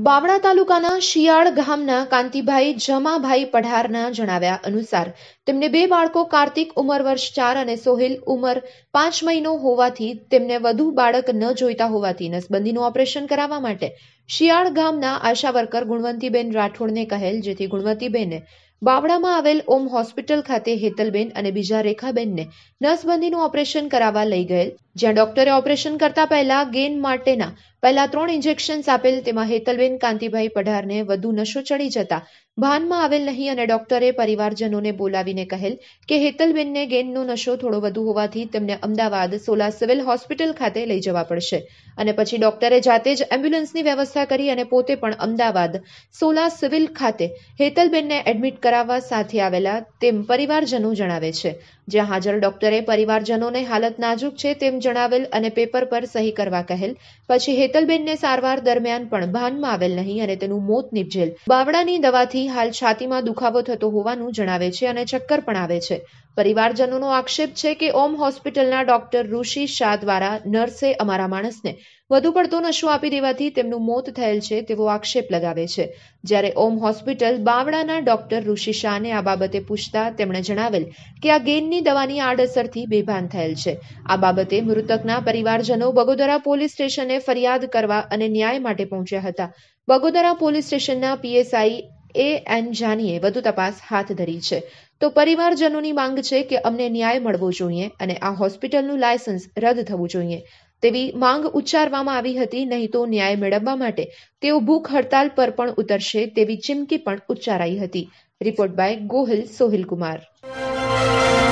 બાવળા તાલુકાના શિયાળ ગામના કાંતિભાઈ જમાભાઈ પઢારના જણાવ્યા અનુસાર તેમને બે બાળકો કાર્તિક ઉંમર વર્ષ 4 અને સોહેલ ઉંમર 5 મહિનો હોવાથી તેમને વધુ બાળક ન જોઈતા હોવાથી નસબંધીનું ઓપરેશન કરાવવા માટે શિયાળ ગામના આશા વર્કર ગુણવંતીબેન રાઠોડને કહેલ, જેથી ગુણવંતીબેને બાવળામાં આવેલ ઓમ હોસ્પિટલ ખાતે હેતલબેન અને બીજા રેખાબેનને નસબંધીનું ઓપરેશન કરાવવા લઈ ગયેલ, જ્યાં ડોક્ટરે ઓપરેશન કરતા પહેલા ગેન માટેના પહેલા 3 ઇન્જેક્શન્સ આપેલ, તેમાં હેતલબેન કાંતિભાઈ પઢારને વધુ નશો ચડી જતા ભાનમાં આવેલ નહીં અને ડોક્ટરે પરિવારજનોને બોલાવીને કહેલ કે હેતલબેનને ગેનનો નશો થોડો વધુ હોવાથી તેમને અમદાવાદ સોલા સિવિલ હોસ્પિટલ ખાતે લઈ જવા પડશે અને પછી ડોક્ટરે જાતે જ એમ્બ્યુલન્સની વ્યવસ્થા કરી અને પોતે પણ અમદાવાદ સોલા સિવિલ ખાતે હેતલબેનને એડમિટ કરાવવા સાથે આવેલા તેમ પરિવારજનો જણાવે છે, જ્યાં હાજર ડોક્ટરે પરિવારજનોને હાલત નાજુક છે તેમ જણાવેલ અને પેપર પર સહી કરવા કહેલ. પછી હેતલબેનને સારવાર દરમિયાન પણ ભાનમાં આવેલ નહીં અને તેનું મોત નીપજેલ. બાવળાની દવાથી હાલ છાતીમાં દુખાવો થતો હોવાનું જણાવે છે અને ચક્કર પણ આવે છે. પરિવારજનોનો આક્ષેપ છે કે ઓમ હોસ્પિટલના ડોક્ટર ઋષિ શાહ દ્વારા નર્સે અમારા માણસને વધુ પડતો નશો આપી દેવાથી તેમનું મોત થયેલ છે તેવો આક્ષેપ લગાવે છે. જ્યારે ઓમ હોસ્પિટલ બાવળાના ડોક્ટર ઋષિ શાહને આ બાબતે પૂછતા તેમણે જણાવેલ કે આ ગેનની દવાની આડઅસરથી બેભાન થયેલ છે. આ બાબતે મૃતકના પરિવારજનો બગોદરા પોલીસ સ્ટેશને ફરિયાદ કરવા અને ન્યાય માટે પહોંચ્યા હતા. બગોદરા પોલીસ સ્ટેશનના પીએસઆઈ એ.એન. જાનીએ વધુ તપાસ હાથ ધરી છે. તો પરિવારજનોની માંગ છે કે અમને ન્યાય મળવો જોઈએ અને આ હોસ્પિટલનું લાયસન્સ રદ થવું જોઈએ તેવી માંગ ઉચ્ચારવામાં આવી હતી. નહીં તો ન્યાય મેળવવા માટે તેઓ ભૂખ હડતાલ પર પણ ઉતરશે તેવી ચીમકી પણ ઉચ્ચારાઈ હતી. Report by Gohil Sohil Kumar.